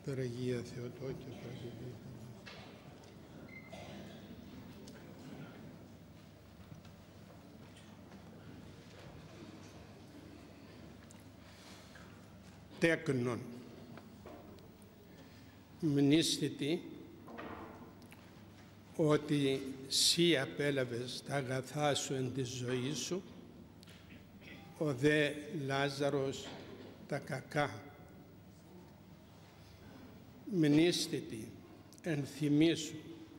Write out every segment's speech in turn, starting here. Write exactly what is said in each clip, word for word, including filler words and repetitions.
Αγία Θεοτόκια Παγιβή. Τέκνον, μνήστητη ότι σύ απέλαβες τα αγαθά σου εν τη ζωή σου, ο δε Λάζαρος τα κακά. Μνήστητη, ενθυμίσου.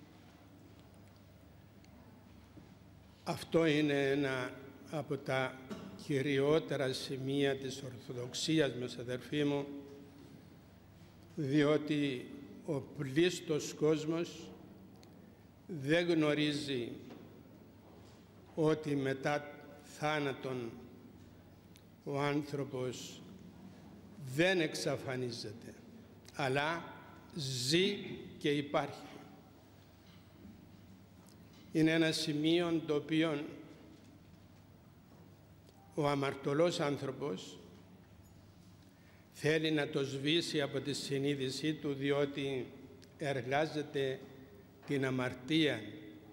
Αυτό είναι ένα από τα κυριότερα σημεία της Ορθοδοξίας μας, αδερφοί μου, διότι ο πλήστος κόσμος δεν γνωρίζει ότι μετά θάνατον ο άνθρωπος δεν εξαφανίζεται, αλλά ζει και υπάρχει. Είναι ένα σημείο το οποίο ο αμαρτωλός άνθρωπος θέλει να το σβήσει από τη συνείδησή του, διότι εργάζεται την αμαρτία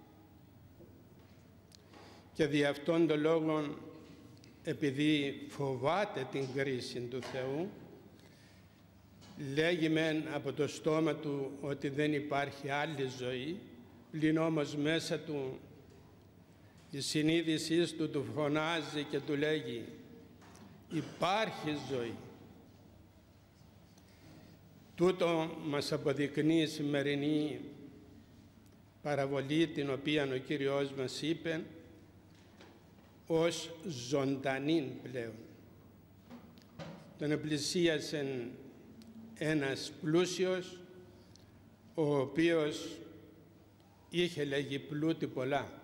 και δι' αυτόν τον λόγο, επειδή φοβάται την κρίση του Θεού, λέγει μεν από το στόμα του ότι δεν υπάρχει άλλη ζωή, πλην όμως μέσα του η συνείδησή του του φωνάζει και του λέγει υπάρχει ζωή. Τούτο μας αποδεικνύει η σημερινή παραβολή, την οποία ο Κύριος μας είπε ως ζωντανή πλέον. Τον επλησίασε ένας πλούσιος, ο οποίος είχε, λέγει, πλούτη πολλά.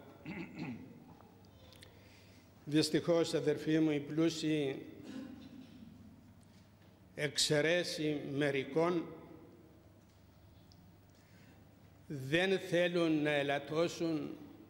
Δυστυχώς, αδερφοί μου, οι πλούσιοι εξαιρέσει μερικών δεν θέλουν να ελαττώσουν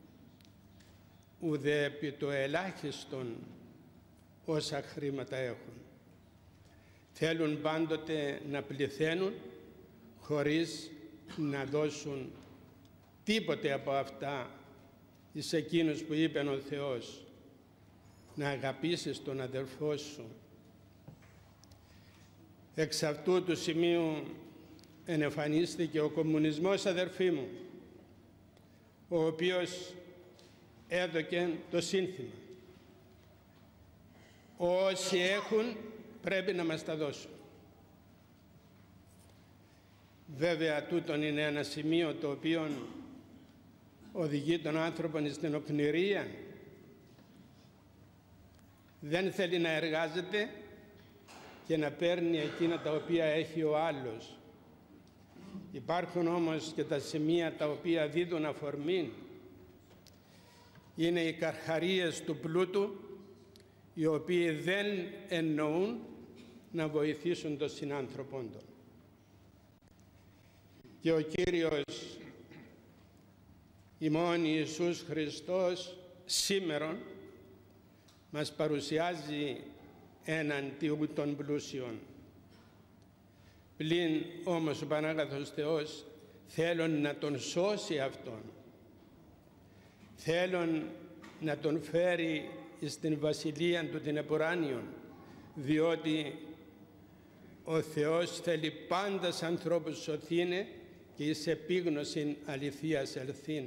ουδέ επί το ελάχιστον όσα χρήματα έχουν. Θέλουν πάντοτε να πληθαίνουν χωρίς να δώσουν τίποτε από αυτά εις εκείνους που είπε ο Θεός, να αγαπήσεις τον αδελφό σου. Εξ αυτού του σημείου ενεφανίστηκε ο κομμουνισμός, αδερφοί μου, ο οποίος έδωκε το σύνθημα όσοι έχουν πρέπει να μας τα δώσουν. Βέβαια τούτον είναι ένα σημείο το οποίο οδηγεί τον άνθρωπο στην οκνηρία. Δεν θέλει να εργάζεται και να παίρνει εκείνα τα οποία έχει ο άλλος. Υπάρχουν όμως και τα σημεία τα οποία δίδουν αφορμή. Είναι οι καρχαρίες του πλούτου, οι οποίοι δεν εννοούν να βοηθήσουν τον συνάνθρωπον του. Και ο Κύριος ημών Ιησούς Χριστός σήμερον μας παρουσιάζει έναν τιού των πλούσιων. Πλην όμως ο Πανάγαθος Θεός θέλουν να τον σώσει αυτόν. Θέλουν να τον φέρει στην βασιλεία του την επουράνιον, διότι ο Θεός θέλει πάντα σ' ανθρώπους σωθήνε και εις επίγνωσιν αληθείας ελθύν.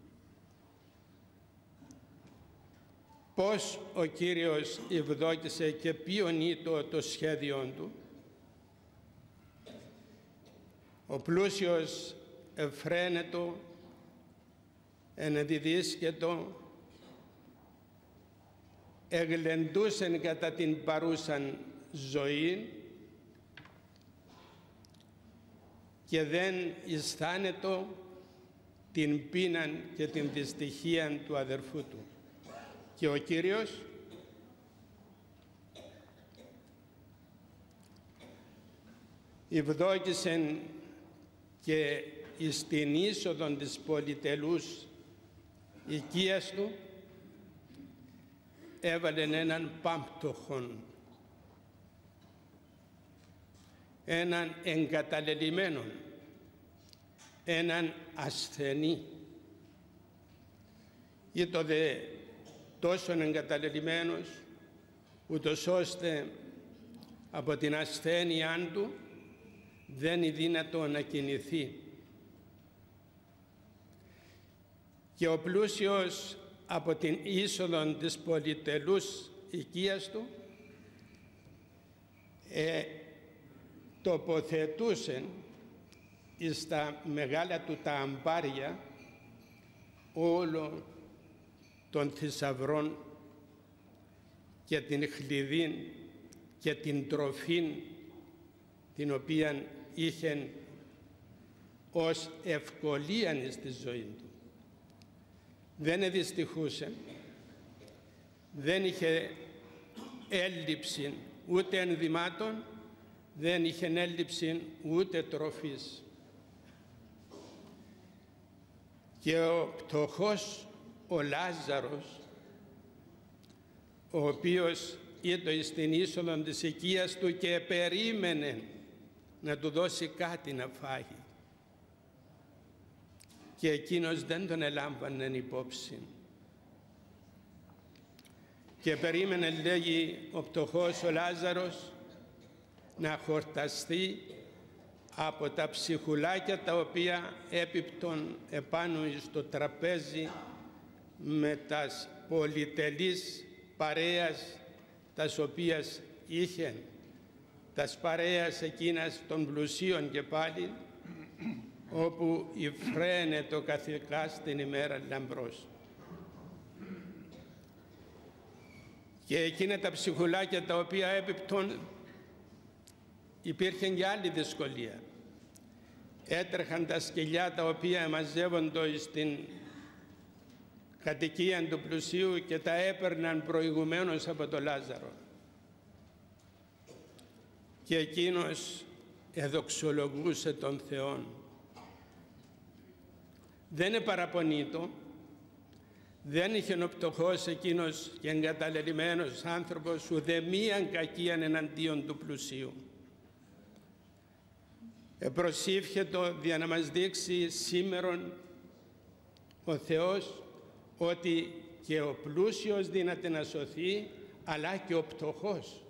Πώς ο Κύριος ευδόκησε και ποιον το, το σχέδιον του. Ο πλούσιος ευφραίνετο, ενεδιδίσκετο, εγλεντούσεν κατά την παρούσαν ζωή και δεν αισθάνετο την πείναν και την δυστυχία του αδερφού του. Και ο Κύριος ευδόκησεν και εις την είσοδον της πολυτελούς οικίας του έβαλεν έναν πάμπτωχον, έναν εγκαταλελειμμένο, έναν ασθενή, ή το δε τόσο εγκαταλελειμμένος, ούτως ώστε από την ασθένειά του δεν είναι δύνατο να κινηθεί. Και ο πλούσιος από την είσοδο της πολυτελούς οικίας του ε, τοποθετούσε στα μεγάλα του τα αμπάρια όλων των θησαυρών και την χλειδί και την τροφή την οποία είχε ως ευκολία στη ζωή του. Δεν εδυστυχούσε, δεν είχε έλλειψη ούτε ενδυμάτων, δεν είχε έλλειψη ούτε τροφής. Και ο πτωχός ο Λάζαρος, ο οποίος ήταν στην είσοδο της οικίας του και περίμενε να του δώσει κάτι να φάει, και εκείνος δεν τον ελάμβανε υπόψη. Και περίμενε, λέγει ο πτωχός ο Λάζαρος, να χορταστεί από τα ψυχουλάκια τα οποία έπιπτον επάνω στο τραπέζι με τας πολυτελείς παρέας τας οποίας είχε, τας παρέας εκείνας των πλουσίων και πάλι, όπου υφραίνε το καθηκάς την ημέρα λαμπρός. Και εκείνα τα ψυχουλάκια τα οποία έπιπτον υπήρχε και άλλη δυσκολία. Έτρεχαν τα σκυλιά τα οποία μαζεύονται στην κατοικία του πλουσίου και τα έπαιρναν προηγουμένως από το Λάζαρο. Και εκείνος εδοξολογούσε τον Θεόν. Δεν επαραπονείτο, δεν είχε ο πτωχός εκείνος και εγκαταλελειμμένος άνθρωπος ουδε μίαν κακίαν εναντίον του πλουσίου. Επροσήφιετο για να μας δείξει σήμερον ο Θεός ότι και ο πλούσιος δύναται να σωθεί, αλλά και ο πτωχός,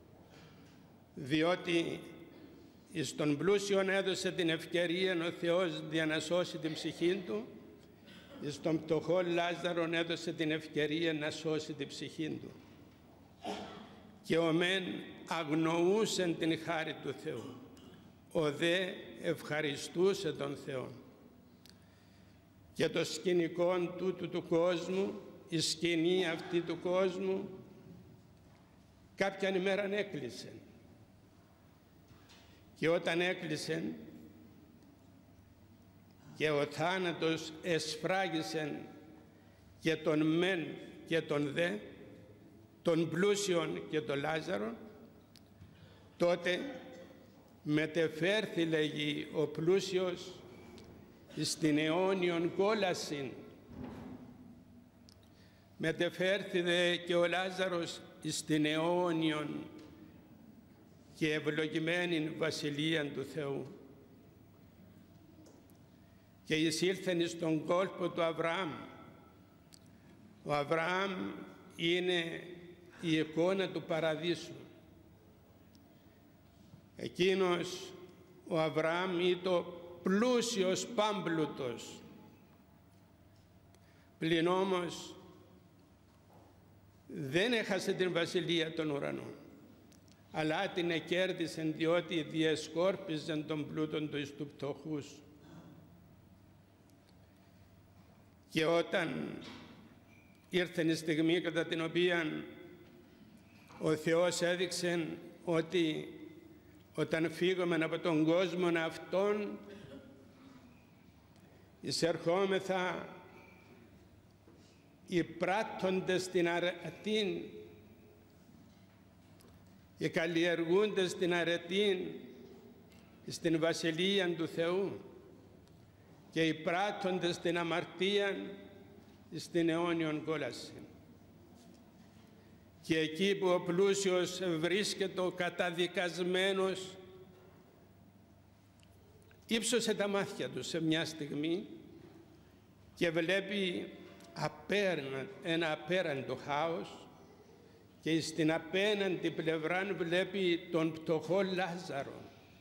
διότι στον πλούσιον έδωσε την ευκαιρία ο Θεός για να σώσει την ψυχή του, στον πτωχό Λάζαρον έδωσε την ευκαιρία να σώσει την ψυχή του. Και ο μεν αγνοούσε την χάρη του Θεού, ο δε ευχαριστούσε τον Θεό. Και το σκηνικό τούτου του κόσμου, η σκηνή αυτή του κόσμου, κάποια ημέρα έκλεισε. Και όταν έκλεισε και ο θάνατος εσφράγισε και τον μεν και τον δε, τον πλούσιον και τον Λάζαρο, τότε μετεφέρθη, λέγει, ο πλούσιος στην αιώνιον κόλαση. Μετεφέρθη δε και ο Λάζαρος στην αιώνιον και ευλογημένη βασιλεία του Θεού. Και εισήλθεν στον κόλπο του Αβραάμ. Ο Αβραάμ είναι η εικόνα του παραδείσου. Εκείνος ο Αβραάμ ήταν πλούσιος πάμπλουτος, πλην όμως δεν έχασε την βασιλεία των ουρανών, αλλά την εκέρδισε διότι διεσκόρπιζαν τον πλούτον του εις του πτωχούς. Και όταν ήρθε η στιγμή κατά την οποία ο Θεός έδειξε ότι όταν φύγουμε από τον κόσμο αυτόν, εισερχόμεθα οι πράττοντες την αρετήν, οι καλλιεργούντες την αρετήν στην Βασιλεία του Θεού και οι πράττοντες την αμαρτία στην αιώνιον κόλαση. Και εκεί που ο πλούσιος βρίσκεται καταδικασμένος ύψωσε τα μάτια του σε μια στιγμή και βλέπει απέραν, ένα απέραντο χάος και στην απέναντι πλευρά βλέπει τον πτωχό Λάζαρο.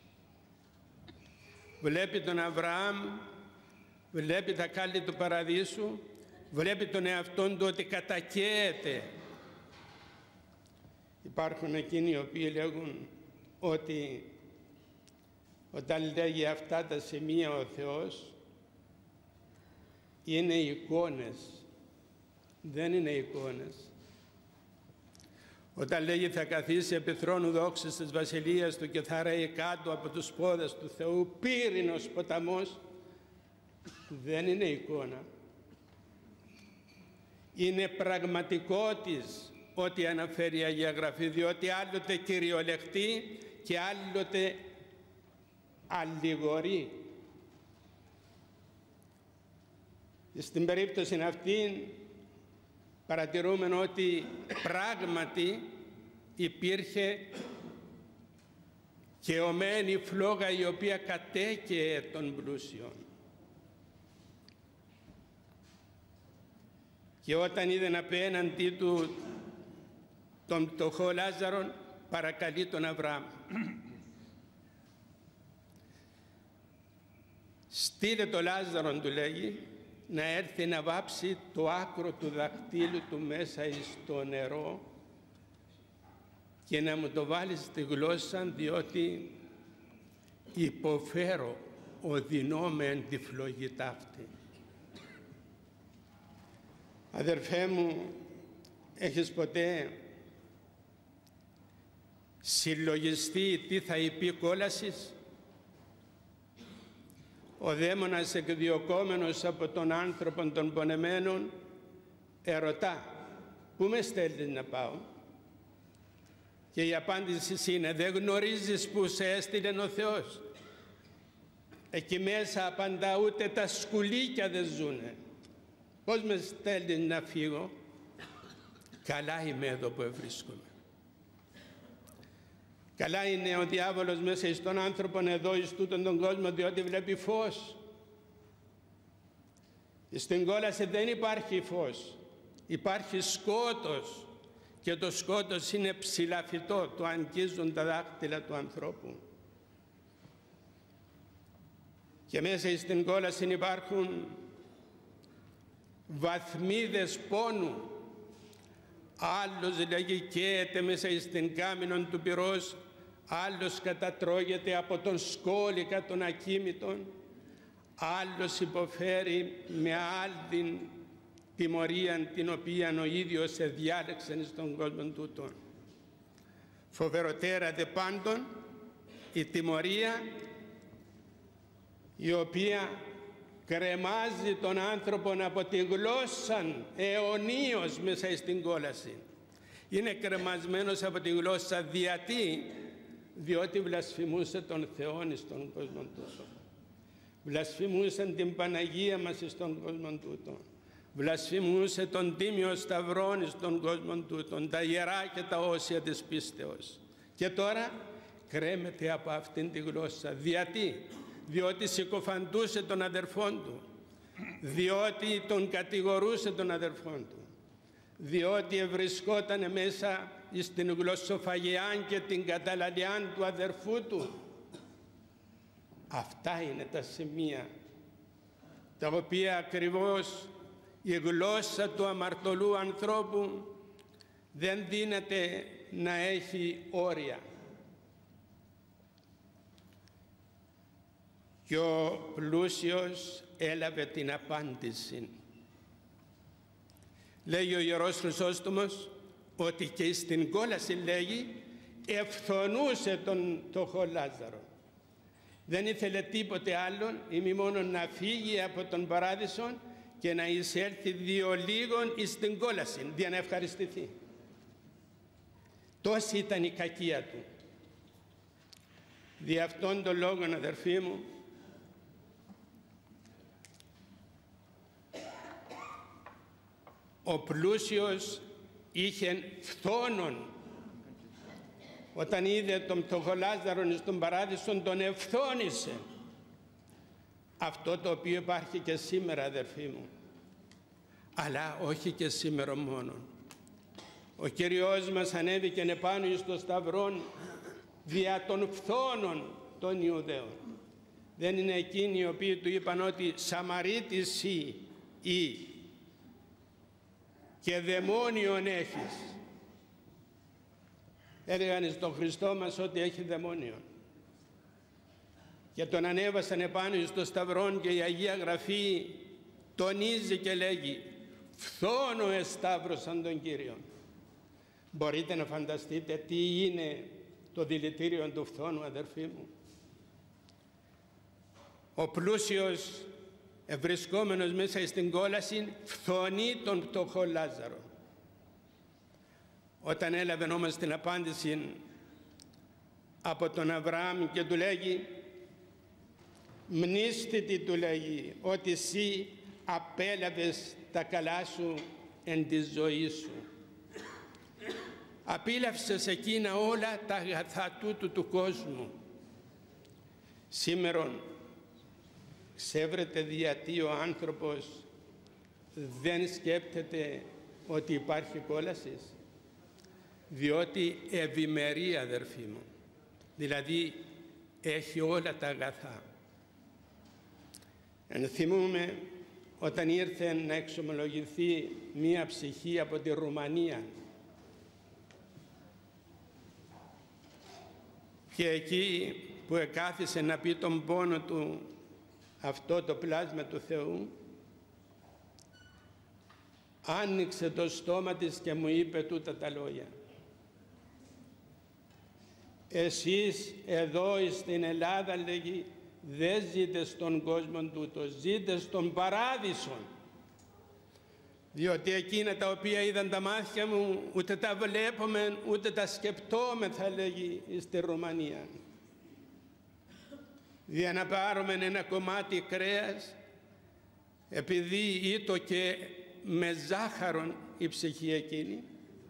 Βλέπει τον Αβραάμ, βλέπει τα κάλλη του παραδείσου, βλέπει τον εαυτόν του ότι κατακαίεται. Υπάρχουν εκείνοι οι οποίοι λέγουν ότι όταν λέγει αυτά τα σημεία ο Θεός είναι εικόνες. Δεν είναι εικόνες. Όταν λέγει θα καθίσει επί θρόνου δόξης της βασιλείας του και θα ρέει κάτω από τους πόδες του Θεού πύρινος ποταμός, δεν είναι εικόνα. Είναι πραγματικότης ό,τι αναφέρει η Αγία Γραφή, διότι άλλοτε κυριολεκτεί και άλλοτε αλληγορεί. Στην περίπτωση αυτή παρατηρούμε ότι πράγματι υπήρχε καιωμένη φλόγα η οποία κατέκαιε των πλούσιων. Και όταν είδε απέναντί του τον πτωχό Λάζαρον, παρακαλεί τον Αβραάμ. Στείλε το Λάζαρον, του λέγει, να έρθει να βάψει το άκρο του δακτύλου του μέσα στο νερό και να μου το βάλει στη γλώσσα, διότι υποφέρω οδυνώ με εν τη φλογή ταύτη. Αδερφέ μου, έχεις ποτέ συλλογιστεί τι θα υπεί κόλασης? Ο δαίμονας εκδιωκόμενος από τον άνθρωπο των πονεμένων ερωτά, πού με στέλνεις να πάω? Και η απάντηση είναι, δεν γνωρίζεις που σε έστειλε ο Θεός? Εκεί μέσα απαντά, ούτε τα σκουλίκια δεν ζουνε. Πώς με στέλνεις να φύγω? Καλά είμαι εδώ που ευρίσκομαι. Καλά είναι ο διάβολος μέσα εις τον άνθρωπον εδώ εις τούτον τον κόσμο, διότι βλέπει φως. Στην κόλαση δεν υπάρχει φως, υπάρχει σκότος, και το σκότος είναι ψηλαφιτό, το αγγίζουν τα δάχτυλα του ανθρώπου. Και μέσα στην κόλαση υπάρχουν βαθμίδες πόνου. Άλλος, λέγει, καίεται μέσα στην κάμινον του πυρός, άλλος κατατρώγεται από τον σκόλικα των ακίμητων, άλλος υποφέρει με άλλη τιμωρία την οποία ο ίδιος εδιάλεξε στον κόσμο τούτον. Φοβεροτέρα δε πάντων η τιμωρία η οποία κρεμάζει τον άνθρωπον από τη γλώσσα αιωνίως μέσα στην κόλαση. Είναι κρεμασμένος από τη γλώσσα γιατί, διότι βλασφημούσε τον Θεόν στον κόσμο τούτο. Βλασφημούσε την Παναγία μας στον κόσμο τούτο. Βλασφημούσε τον Τίμιο Σταυρόν στον κόσμο τούτο, τα ιερά και τα όσια της πίστεως. Και τώρα κρέμεται από αυτήν τη γλώσσα. Γιατί? Διότι συκοφαντούσε τον αδερφόν του, διότι τον κατηγορούσε τον αδερφόν του, διότι ευρισκόταν μέσα στην γλωσσοφαγιάν και την καταλαλιάν του αδερφού του. Αυτά είναι τα σημεία τα οποία ακριβώς η γλώσσα του αμαρτωλού ανθρώπου δεν δύναται να έχει όρια. Και ο πλούσιος έλαβε την απάντηση. Λέγει ο Ιερός Χρυσόστομος ότι και στην κόλαση, λέγει, ευθονούσε τον φτωχό Λάζαρο. Δεν ήθελε τίποτε άλλον ή μη μόνο να φύγει από τον παράδεισο και να εισέλθει διο λίγων εις την κόλαση, για να ευχαριστηθεί. Τόση ήταν η κακία του. Δι' αυτόν τον λόγο, αδερφοί μου, ο πλούσιος είχε φθόνον. Όταν είδε τον φτωχό Λάζαρον στον παράδεισο, τον ευθώνησε. αυτό το οποίο υπάρχει και σήμερα, αδερφοί μου, αλλά όχι και σήμερα μόνο. Ο Κύριος μας ανέβηκε επάνω εις το σταυρόν δια των φθόνων των Ιουδαίων. Δεν είναι εκείνοι οι οποίοι του είπαν ότι Σαμαρίτης σύ ή και δαιμόνιον έχεις. Έλεγαν στον Χριστό μας ότι έχει δαιμόνιον. Και τον ανέβασαν επάνω εις το σταυρόν και η Αγία Γραφή τονίζει και λέγει φθόνο εσταύρωσαν τον Κύριον. Μπορείτε να φανταστείτε τι είναι το δηλητήριο του φθόνου, αδερφοί μου? Ο πλούσιος ευρισκόμενος μέσα στην κόλαση φθονεί τον φτωχό Λάζαρο. Όταν έλαβε όμως την απάντηση από τον Αβραάμ και του λέγει μνήστητη, του λέγει, ότι εσύ απέλαβες τα καλά σου εν τη ζωή σου. Απίλαυσες εκείνα όλα τα αγαθά τούτου του κόσμου. Σήμερον ξέβρετε γιατί ο άνθρωπος δεν σκέπτεται ότι υπάρχει κόλαση? Διότι ευημερεί, αδερφοί μου, δηλαδή έχει όλα τα αγαθά. Ενθυμούμε όταν ήρθε να εξομολογηθεί μία ψυχή από τη Ρουμανία και εκεί που εκάθισε να πει τον πόνο του αυτό το πλάσμα του Θεού, άνοιξε το στόμα της και μου είπε τούτα τα λόγια. Εσείς εδώ στην Ελλάδα, λέγει, δεν ζείτε στον κόσμο τούτο, ζείτε στον παράδεισο. Διότι εκείνα τα οποία είδαν τα μάτια μου ούτε τα βλέπουμε ούτε τα σκεπτόμεθα, λέγει, στη Ρουμανία. Για να πάρουμε ένα κομμάτι κρέας, επειδή ήτο και με ζάχαρον η ψυχή εκείνη,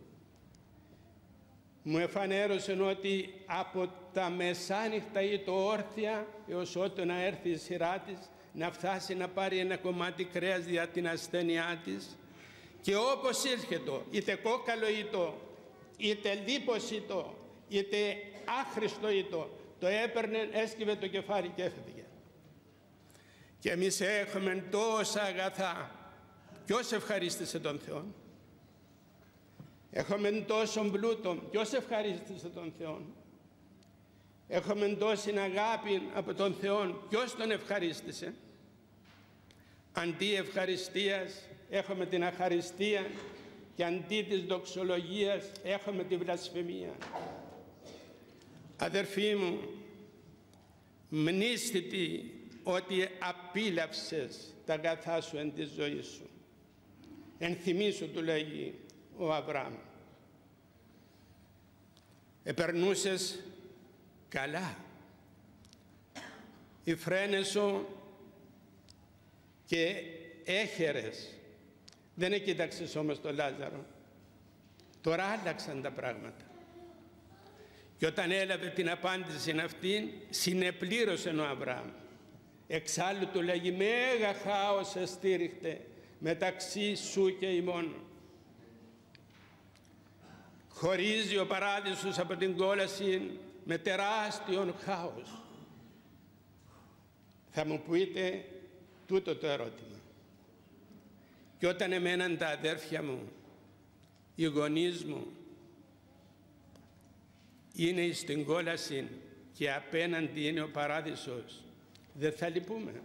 μου εφανέρωσε ότι από τα μεσάνυχτα ήτο όρθια έως ότου να έρθει η σειρά της να φτάσει να πάρει ένα κομμάτι κρέας για την ασθένειά της, και όπως ήρχετο, είτε κόκαλο ήτο, είτε λίπος ήτο, είτε άχρηστο ήτο, το έπαιρνε, έσκυβε το κεφάλι και έφευγε. Και εμείς έχουμε τόσα αγαθά. Ποιος ευχαρίστησε τον Θεό? Έχουμε τόσο πλούτο. Ποιος ευχαρίστησε τον Θεό? Έχουμε τόση αγάπη από τον Θεό. Ποιος τον ευχαρίστησε? Αντί ευχαριστίας έχουμε την αχαριστία και αντί της δοξολογίας έχουμε τη βλασφημία. Αδερφοί μου, μνήστητη ότι απίλαυσες τα αγαθά σου εν τη ζωή σου. Ενθυμίσου, του λέγει ο Αβραάμ. Επερνούσες καλά. Οι φρένες σου και έχερες. Δεν εκοίταξες όμως τον Λάζαρο. Τώρα άλλαξαν τα πράγματα. Και όταν έλαβε την απάντηση αυτή, συνεπλήρωσε ο Αβραάμ. Εξάλλου του λέγει, μέγα χάος εστήριχτε μεταξύ σου και ημών. Χωρίζει ο παράδεισος από την κόλαση με τεράστιον χάος. Θα μου πείτε τούτο το ερώτημα. Και όταν εμέναν τα αδέρφια μου, οι γονείς μου, είναι στην κόλαση και απέναντι είναι ο παράδεισος, δεν θα λυπούμε?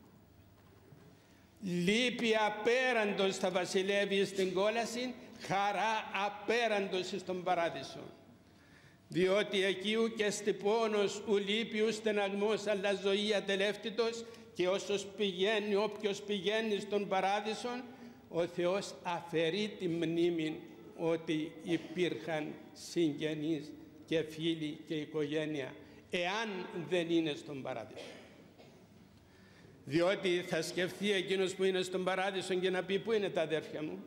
Λύπη απέραντος θα βασιλεύει στην κόλαση, χαρά απέραντος στον παράδεισο. Διότι εκεί ου και στη πόνος ου λύπη ου στεναγμός, αλλά ζωή ατελεύτητος, και όσος πηγαίνει, όποιος πηγαίνει στον παράδεισο, ο Θεός αφαιρεί τη μνήμη ότι υπήρχαν συγγενείς και φίλοι και οικογένεια, εάν δεν είναι στον παράδεισο. Διότι θα σκεφτεί εκείνος που είναι στον παράδεισο και να πει, πού είναι τα αδέρφια μου,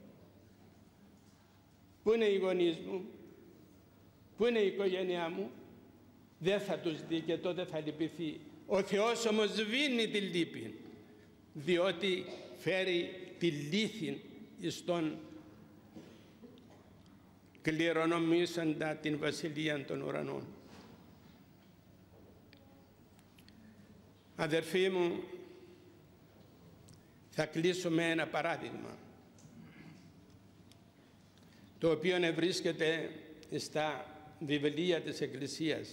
πού είναι οι γονείς μου, πού είναι η οικογένειά μου? Δεν θα τους δει και τότε θα λυπηθεί. Ο Θεός όμως σβήνει τη λύπη, διότι φέρει τη λύθη εις τον κληρονομήσαντα την βασιλεία των ουρανών. Αδερφοί μου, θα κλείσω με ένα παράδειγμα, το οποίο βρίσκεται στα βιβλία της Εκκλησίας.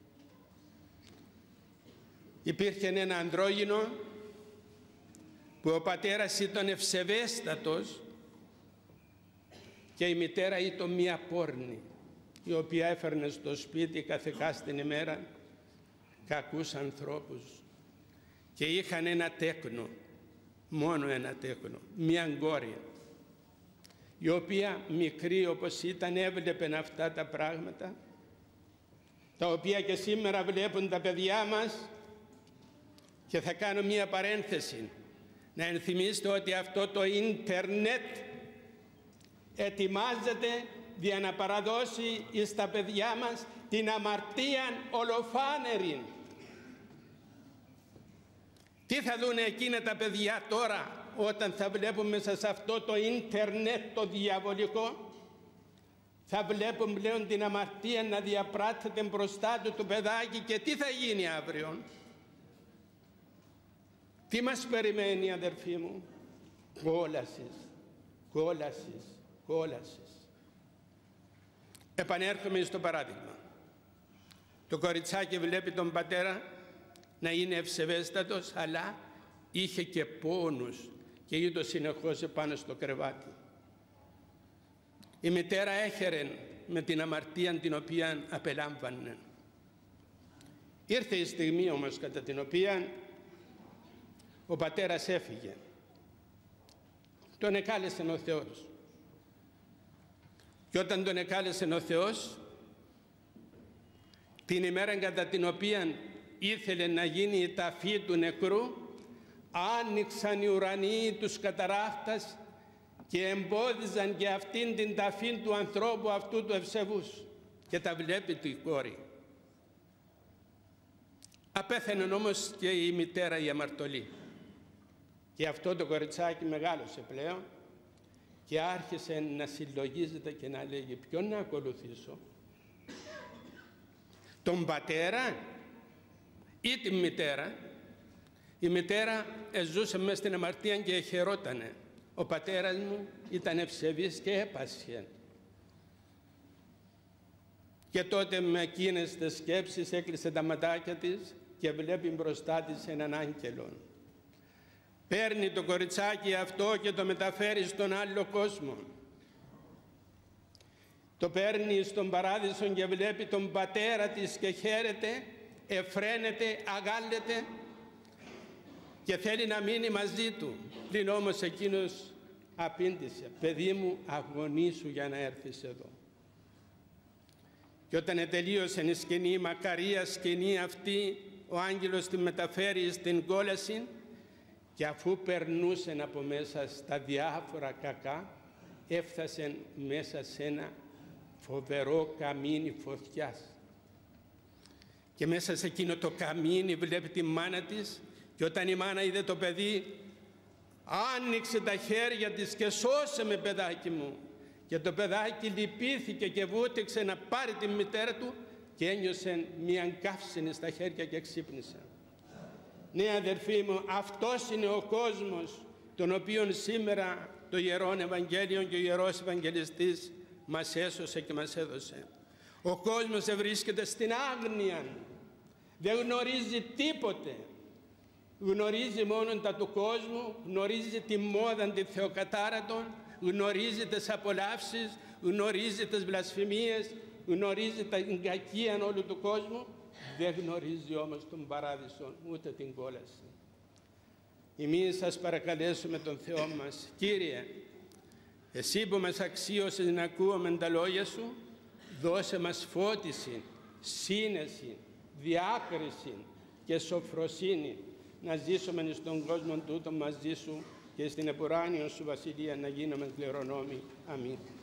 Υπήρχε ένα ανδρόγυνο που ο πατέρας ήταν ευσεβέστατος και η μητέρα ήταν μία πόρνη, η οποία έφερνε στο σπίτι κάθε κάστην ημέρα κακούς ανθρώπους και είχαν ένα τέκνο, μόνο ένα τέκνο, μία κόρη, η οποία μικρή όπως ήταν έβλεπε αυτά τα πράγματα, τα οποία και σήμερα βλέπουν τα παιδιά μας. Και θα κάνω μία παρένθεση, να ενθυμίστε ότι αυτό το ίντερνετ ετοιμάζεται για να παραδώσει στα παιδιά μας την αμαρτία ολοφάνερη. Τι θα δουν εκείνα τα παιδιά τώρα όταν θα βλέπουν μέσα σε αυτό το ίντερνετ το διαβολικό? Θα βλέπουν πλέον την αμαρτία να διαπράττεται μπροστά του το παιδάκι και τι θα γίνει αύριο? Τι μας περιμένει, αδερφοί μου? Κόλασης, κόλασης, κόλασης. Επανέρχομαι στο παράδειγμα. Το κοριτσάκι βλέπει τον πατέρα να είναι ευσεβέστατος, αλλά είχε και πόνους και ήταν συνεχώς πάνω στο κρεβάτι. Η μητέρα έχερε με την αμαρτία την οποία απελάμβανε. Ήρθε η στιγμή όμως κατά την οποία ο πατέρας έφυγε. Τον εκάλεσε ο Θεός. Και όταν τον εκάλεσε ο Θεός, την ημέρα κατά την οποία ήθελε να γίνει η ταφή του νεκρού, άνοιξαν οι ουρανοί τους καταράχτας και εμπόδιζαν και αυτήν την ταφή του ανθρώπου αυτού του ευσεβούς. Και τα βλέπει τη κόρη. Απέθανε όμως και η μητέρα η αμαρτωλή. Και αυτό το κοριτσάκι μεγάλωσε πλέον και άρχισε να συλλογίζεται και να λέγει ποιον να ακολουθήσω, τον πατέρα ή την μητέρα? Η μητέρα ζούσε μέσα στην αμαρτία και χαιρότανε. Ο πατέρας μου ήταν ευσεβής και έπασχε. Και τότε με εκείνες τις σκέψεις έκλεισε τα ματάκια της και βλέπει μπροστά της έναν άγγελο. Παίρνει το κοριτσάκι αυτό και το μεταφέρει στον άλλο κόσμο. Το παίρνει στον παράδεισο και βλέπει τον πατέρα της και χαίρεται, εφραίνεται, αγάλλεται και θέλει να μείνει μαζί του. Πλην όμως εκείνος απήντησε, παιδί μου, αγωνίσου για να έρθεις εδώ. Και όταν τελείωσε η σκηνή, η μακαρία σκηνή αυτή, ο άγγελος τη μεταφέρει στην κόλαση και αφού περνούσε από μέσα στα διάφορα κακά, έφτασε μέσα σε ένα φοβερό καμίνι φωτιάς. Και μέσα σε εκείνο το καμίνι βλέπει τη μάνα της και όταν η μάνα είδε το παιδί, άνοιξε τα χέρια της και σώσε με, παιδάκι μου. Και το παιδάκι λυπήθηκε και βούτυξε να πάρει τη μητέρα του και ένιωσε μια καύσινη στα χέρια και ξύπνησε. Ναι, αδερφοί μου, αυτός είναι ο κόσμος τον οποίον σήμερα το Ιερόν Ευαγγέλιο και ο Ιερός Ευαγγελιστής μας έσωσε και μας έδωσε. Ο κόσμος βρίσκεται στην άγνοια, δεν γνωρίζει τίποτε. Γνωρίζει μόνο τα του κόσμου, γνωρίζει τη μόδα τη θεοκατάρατον, γνωρίζει τις απολαύσεις, γνωρίζει τις βλασφημίες, γνωρίζει την κακία όλου του κόσμου, δεν γνωρίζει όμως τον παράδεισο ούτε την κόλαση. Εμείς σας παρακαλέσουμε τον Θεό μας, Κύριε, Εσύ που μας αξίωσες να ακούμε τα λόγια Σου, δώσε μας φώτιση, σύνεση, διάκριση και σοφροσύνη να ζήσουμε στον κόσμο τούτο μαζί Σου και στην επουράνιο Σου Βασιλεία να γίνουμε κληρονόμοι. Αμήν.